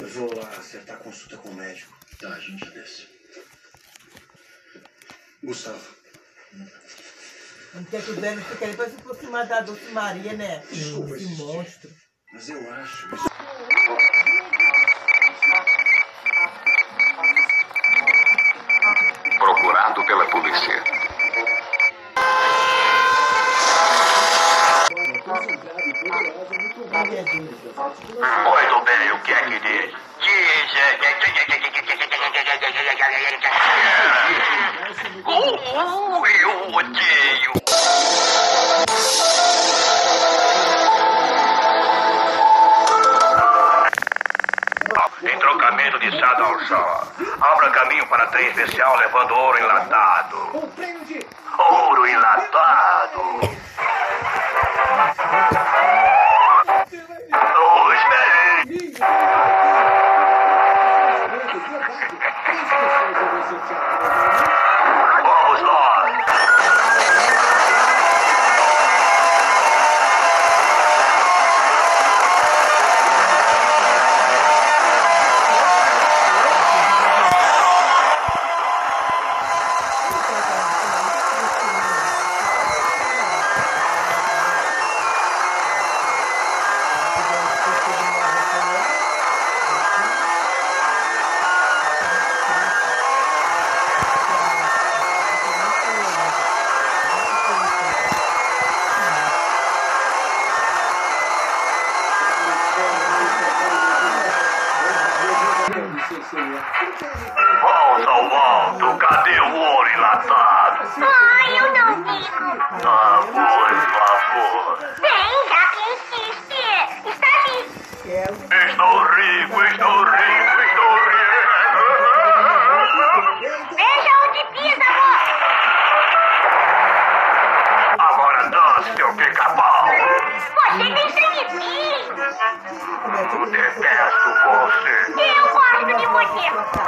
Eu vou lá acertar a consulta com o médico. Tá, a gente já desce. Gustavo. Não quer que o Dani fique ali pra se aproximar da Dulce Maria, né? Desculpa esse insistir, monstro. mas eu acho... Procurado pela polícia. Muito bem, o que é que diz? Eu odeio. Em trocamento de chá ao chá, abra caminho para trem especial levando ouro enlatado. Ouro enlatado. Vamos nós! Volta ao alto, cadê o ouro enlatado? Ai, eu não digo. Ah, por favor. Bem, já que insiste. Está aqui. Estou rico, estou rico, estou rico. Veja onde pisa, amor. Agora dance, seu pica-pau. Você tem sangue frio. Detesto você. Eu gosto de você.